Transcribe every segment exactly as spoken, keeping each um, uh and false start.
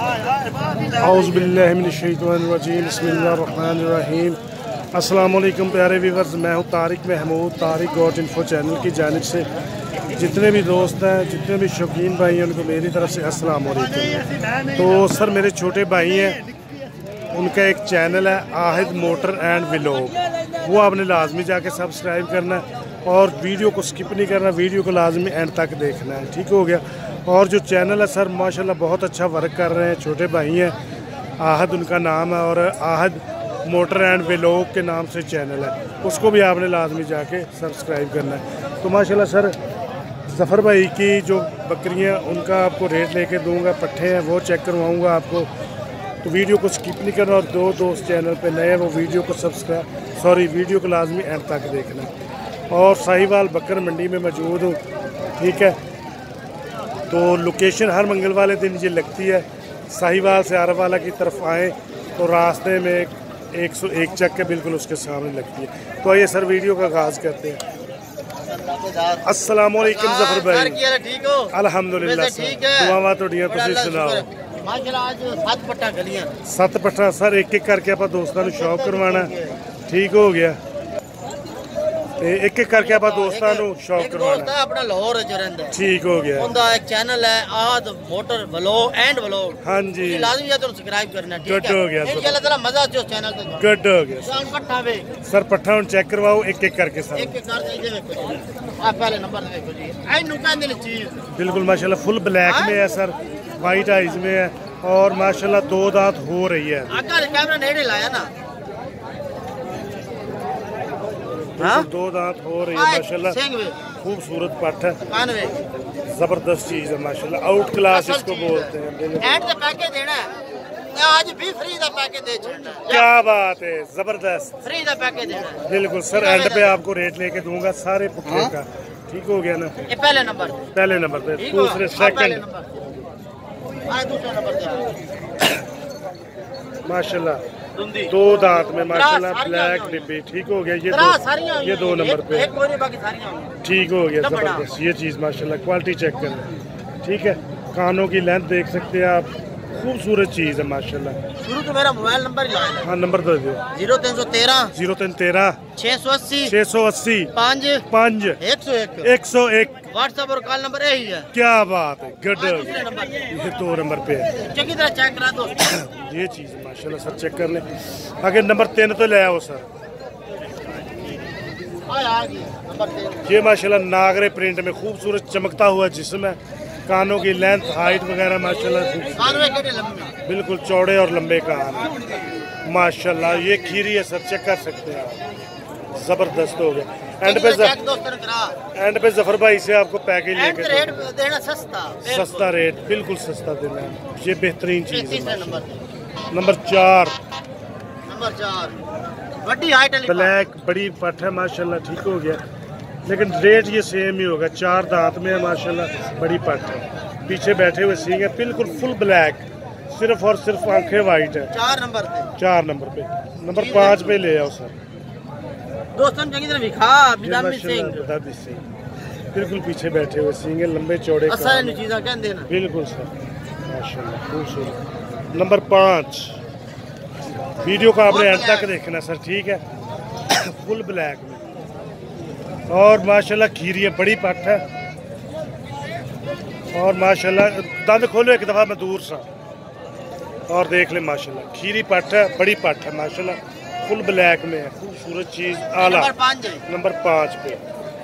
औज़ुबिल्लाहिमिनश्शैतानिर्रजीम बिस्मिल्लाहिर्रहमानिर्रहीम। अस्सलाम वालेकुम प्यारे व्यूअर्स, मैं हूँ Tariq Mahmood, Tariq God info channel की जानिब से जितने भी दोस्त हैं, जितने भी शौकीन भाई हैं, उनको मेरी तरफ से अस्सलाम वालेकुम। तो सर मेरे छोटे भाई हैं, उनका एक चैनल है आहिद मोटर एंड व्लॉग, वो आपने लाजमी जाके सब्सक्राइब करना है और वीडियो को स्किप नहीं करना, वीडियो को लाजमी एंड तक देखना है, ठीक हो गया। और जो चैनल है सर माशाल्लाह बहुत अच्छा वर्क कर रहे हैं, छोटे भाई हैं, आहद उनका नाम है और आहद मोटर एंड व्लॉग के नाम से चैनल है, उसको भी आपने लाजमी जाके सब्सक्राइब करना है। तो माशाल्लाह सर ज़फ़र भाई की जो बकरियां उनका आपको रेट लेके दूंगा, पट्ठे हैं वो चेक करवाऊंगा आपको, तो वीडियो को स्किप नहीं करना। और दो दोस्त चैनल पे नए हैं वो वीडियो को सब्सक्राइब सॉरी वीडियो को लाजमी एंड तक देखना। और साहिवाल बकर मंडी में मौजूद हूँ, ठीक है। तो लोकेशन हर मंगल वाले दिन ये लगती है, साहिवाल से आरवाला की तरफ आएँ तो रास्ते में एक सौ एक चक के बिल्कुल उसके सामने लगती है। तो आइए सर वीडियो का आगाज़ करते हैं। अस्सलाम वालेकुम ज़फ़र भाई, ठीक हो? अल्हम्दुलिल्लाह ठीक है, दुआवां तोड़ियां, तुसीं सुनाओ। माशाल्लाह आज सत्त पट्टा गलियां सत्त पट्टा सर एक एक करके आप दोस्तों को शौक करवाना, ठीक हो गया। एक एक करके आप दोस्तों को शौक करवाना अपना लाहौर च रहिंदा, ठीक हो गया। उनका एक चैनल है आद मोटर व्लॉग एंड व्लॉग, हाँ जी लाजमी है तो सब्सक्राइब करना, ठीक गुड है। हो गया, इंशाल्लाह तेरा मजा जो चैनल पे गुड हो गया पट्टा वे सर। पट्ठा हुन चेक करवाओ एक एक करके सर, एक एक कर दे देखो जी। आ पहले नंबर देखो जी, आई नु कहंदे ने चीज बिल्कुल माशाल्लाह फुल ब्लैक में है सर, वाइट आइज में है और माशाल्लाह दो दांत हो रही है। आकर कैमरा नेड़े लाया ना, हाँ? दो दांत हो रही है माशाल्लाह, खूबसूरत पट्ट है, जबरदस्त चीज है माशाल्लाह, आउट क्लास इसको बोलते हैं। एंड का पैकेज देना है आज भी, फ्री का पैकेज दे छोड़ना। क्या बात है, जबरदस्त फ्री का पैकेज देना है बिल्कुल सर। एंड पे आपको रेट लेके दूंगा सारे पुट्ठे का, ठीक हो गया ना। ये पहले नंबर पहले नंबर पे, दूसरे सेकंड माशाल्लाह दो दांत में माशाल्लाह ब्लैक डिब्बी, ठीक हो गया। ये दो ये दो नंबर पे ठीक हो गया, जबरदस्त ये चीज़ माशाल्लाह। क्वालिटी चेक करें, ठीक है। कानों की लेंथ देख सकते हैं आप, खूबसूरत चीज़ है माशाल्लाह। शुरू तो मेरा मोबाइल नंबर ही लाया, हाँ नंबर दे दो, जीरो तीन सौ तेरह जीरो तीन तेरह छः सौ अस्सी छः सौ अस्सी पाँच पाँच एक सौ एक एक सौ एक। व्हाट्सएप और कॉल नंबर यही है। क्या बात है, गुड। ये दो नंबर पे है, चंगी तरह चेक करा दो ये चीज़ माशाल्लाह सर चेक कर लें। आगे नंबर तीन तो ले आओ सर। ये माशाल्लाह नागरे प्रिंट में खूबसूरत चमकता हुआ जिस्म है, कानों की लेंथ हाइट वगैरह माशाल्लाह बिल्कुल चौड़े और लंबे कान माशाल्लाह। ये खीरी है सर, चेक कर सकते हैं आप, जबरदस्त हो गया। एंड पे एंड पे जफर भाई से आपको पैकेज लेके देना सस्ता सस्ता रेट, बिल्कुल सस्ता देना है, ये बेहतरीन चीज़ है। नंबर चार नंबर चार बड़ी हाइट ब्लैक बड़ी पट है माशाल्लाह, ठीक हो गया। लेकिन रेट ये सेम ही होगा, चार दांत में है माशाल्लाह, बड़ी पट है, पीछे बैठे हुए सींग है, बिल्कुल फुल ब्लैक, सिर्फ और सिर्फ आंखें वाइट है। चार नंबर पे चार नंबर पे नंबर पाँच पे ले आओ सर। दोस्तों चंगी तरह दिखा, बिल्कुल पीछे बैठे हुए सींग है, लंबे चौड़े बिल्कुल सर माशाल्लाह खूबसूरत। नंबर पाँच, वीडियो को आपने एंड तक देखना सर, ठीक है। फुल ब्लैक में और माशाल्लाह खीरी है, बड़ी पट है और माशाल्लाह दंद खोलो एक दफ़ा मैं दूर सा और देख ले माशाल्लाह, खीरी पट है, बड़ी पट है माशाल्लाह, फुल ब्लैक में है, खूबसूरत चीज़ आला। नंबर पाँच पे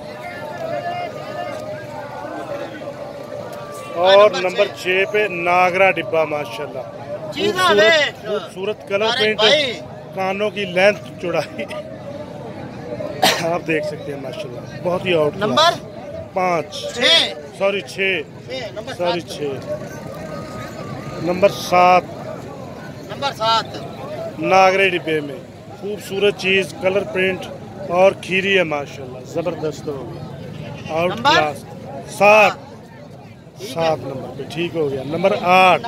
और नंबर छः पे नागरा डिब्बा माशाल्लाह, खूबसूरत कलर प्रिंट, कानों की लेंथ चौड़ाई आप देख सकते हैं माशाल्लाह, बहुत ही आउट। नंबर पाँच सॉरी छः सॉरी छः नंबर सात नंबर सात नागरे डिब्बे में खूबसूरत चीज़, कलर प्रिंट और खीरी है माशाल्लाह, ज़बरदस्त हो गया, आउट क्लास। सात सात नंबर पे, ठीक हो गया। नंबर आठ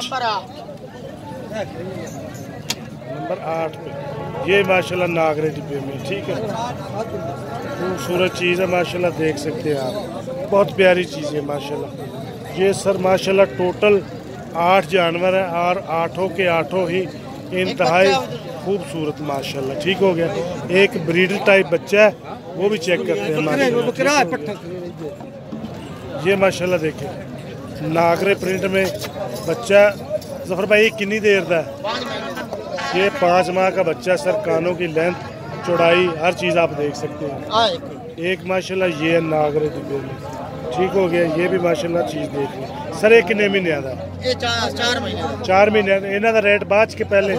नंबर आठ पे ये माशाल्लाह नागरे डिब्बे में, ठीक है। खूबसूरत चीज़ है माशाल्लाह, देख सकते हैं आप, बहुत प्यारी चीज़ है माशाल्लाह। ये सर माशाल्लाह टोटल आठ जानवर है और आठों के आठों ही इंतहाई खूबसूरत माशाल्लाह। ठीक हो गया। एक ब्रीडर टाइप बच्चा है, वो भी चेक करते हैं माशाल्लाह। ये माशाल्लाह देखिए नागरे प्रिंट में बच्चा। जफर भाई कितनी देर का है? ये पाँच माह का बच्चा सर। कानों की लेंथ चौड़ाई हर चीज़ आप देख सकते हैं। एक माशाल्लाह ये है नागरे डिब्बे में। ठीक हो गया। ये भी माशाल्लाह चीज़ देख ली सर। ये कितने महीने आता है? चार महीने चार महीने। इन्हों का रेट बाद के पहले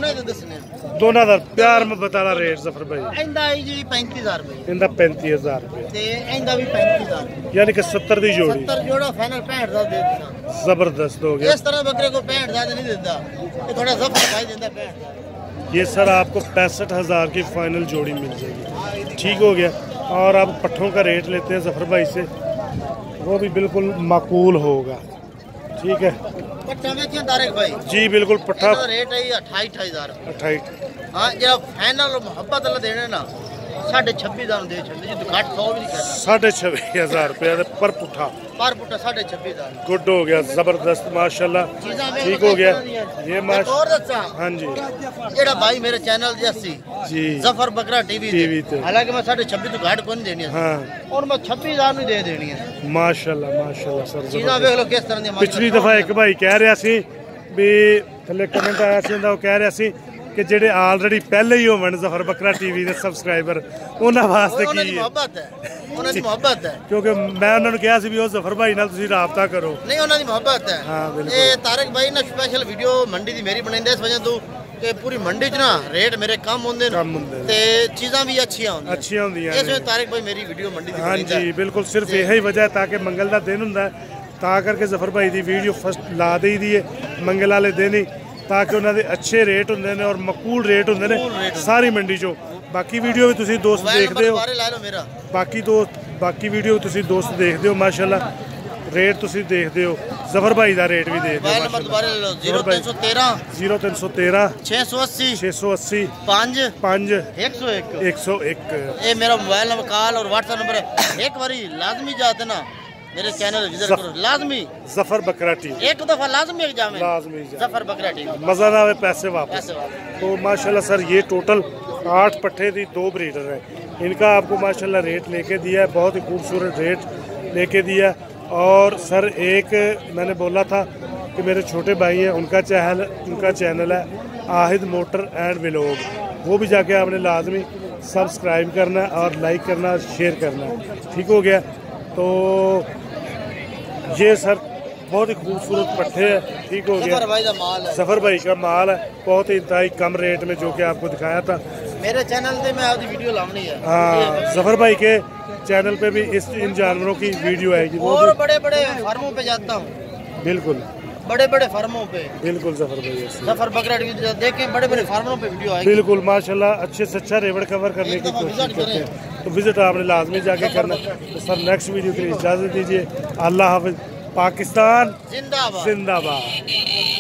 दोनों का प्यार में बताना रेट जफर भाई। जी पैंतीस हजार रुपये। इनका पैंतीस हजार रुपये भी पैंतीस हजार यानी कि सत्तर की जोड़ी। सत्तर जोड़ा फाइनल पैंठ हजार दे देता। जबरदस्त हो गया। इस तरह बकरे को पैंठ हजार नहीं देता, ये थोड़ा जफर दिखाई देता पैंठ। ये सर आपको पैंसठ हजार की फाइनल जोड़ी मिल जाएगी। ठीक हो गया। और आप पट्ठों का रेट लेते हैं जफर भाई से, वो भी बिल्कुल माकूल होगा। ठीक है पट्ठा में क्यों तारिक भाई? जी बिल्कुल। पट्ठा रेट है अठाई अठाई हजार अठाई। हाँ जो फाइनल मोहब्बत वाला देने ना साढ़े छब्बीस हजार दे छे जी, घट सौ भी नहीं कहता। साढ़े छब्बीस हजार रुपया पर पुट्ठा। पर पुट्ठा साढ़े छब्बीस हजार। गुड हो गया। जबरदस्त माशाल्लाह। ठीक हो गया। ये माशा हाँ जी जेड़ा भाई मेरे चैनल जैसी जी जफर बकरा टीवी टीवी ते हालांकि मैं साढ़े छब्बीस तो घाट को नहीं देनी है। हाँ और मैं छब्बीस हजार नहीं दे देनी है। माशाल्लाह माशाल्लाह सर। चीज़ां देख लो किस तरह दी। पिछली दफा एक भाई कह रहा सी भी थले कमेंट आया सी, वो कह रहा सी कि जेडे ऑलरेडी पहले ही होवन जफर बकरा टीवी के सबसक्राइबर उन्हां वास्ते की है मोहब्बत है। उन्हां दी मोहब्बत है क्योंकि मैं उन्होंने कहा सी भी वो जफर भाई नाल तुसीं राबता करो। नहीं उन्हां दी मोहब्बत है। हाँ बिल्कुल। ये तारिक भाई ना स्पेशल वीडियो मंडी दी मेरी बनाइंदे इस वजह तो कि पूरी मंडी च ना रेट मेरे कम होंदे कम होंदे ते चीज़ां भी अच्छियां होंदियां अच्छियां होंदियां इस वजह तारिक भाई मेरी वीडियो मंडी दी हाँ जी बिल्कुल। सिर्फ यही वजह है ताकि मंगल का दिन हुंदा है ता करके जफर भाई की वीडियो फस्ट ला दी दी है मंगल वाले दिन ही, ताकि उन्होंने अच्छे रेट होंदे ने और मकूल रेट होंदे ने सारी मंडी चो। बाकी वीडियो भी तुसीं दोस्त देखते हो, बाकी दोस्त बाकी वीडियो भी तुसीं दोस्त देखते हो माशाल्लाह। रेट तुसीं देखते हो जफर भाई का रेट भी देखते हो। जीरो तीन सौ तेरह जीरो तीन सौ तेरह छे सौ अस्सी छे सौ अस्सी पाँच पाँच एक सौ एक एक सौ एक। ये मेरा मोबाइल नंबर कॉल और व्हाट्सएप नंबर है। एक बारी लाजमी जाते ना मेरे चैनल विजिट करो लाजमी जफर बकरा टीवी। एक दफा लाजमी एग्जाम है लाजमी जफर बकरा टीवी। मजा ना आवे पैसे वापस। तो माशाल्लाह सर ये टोटल आठ पट्ठे थी, दो ब्रीडर है। इनका आपको माशाल्लाह रेट लेके दिया है, बहुत ही खूबसूरत रेट लेके दिया। और सर एक मैंने बोला था कि मेरे छोटे भाई हैं उनका चैनल उनका चैनल है आहिद मोटर एंड व्लॉग, वो भी जाके आपने लाजमी सब्सक्राइब करना है और लाइक करना शेयर करना है। ठीक हो गया। तो ये सर बहुत ही खूबसूरत पट्ठे है। ठीक हो गया। सफर भाई का माल है, बहुत ही इंतहाई कम रेट में जो कि आपको दिखाया था मेरे चैनल पे मैं आपकी वीडियो लानी है। हाँ जफर भाई के चैनल पे भी इस इन जानवरों की वीडियो आएगी। और बड़े बड़े फार्मों पे जाता हूँ। बिल्कुल बड़े बड़े फार्मों पे बिल्कुल जफर भाई जफर बकरा देखें बड़े बड़े फार्मों पे वीडियो आएगी। बिल्कुल माशाल्लाह अच्छे से अच्छा रेवड़ कवर करने की कोशिश करते हैं। तो विजिट आपने लाजमी जाके करना। तो सर नेक्स्ट वीडियो के लिए इजाज़त दीजिए। अल्लाह हाफिज़। पाकिस्तान जिंदाबाद जिंदाबाद।